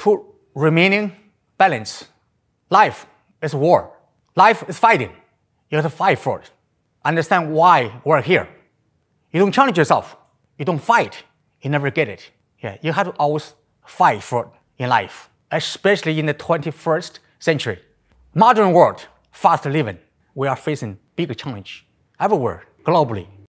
to remaining balance. Life is war. Life is fighting. You have to fight for it. Understand why we're here. You don't challenge yourself. You don't fight. You never get it. Yeah, you have to always fight for it in life, especially in the 21st century. Modern world, fast living, we are facing big challenge everywhere, globally.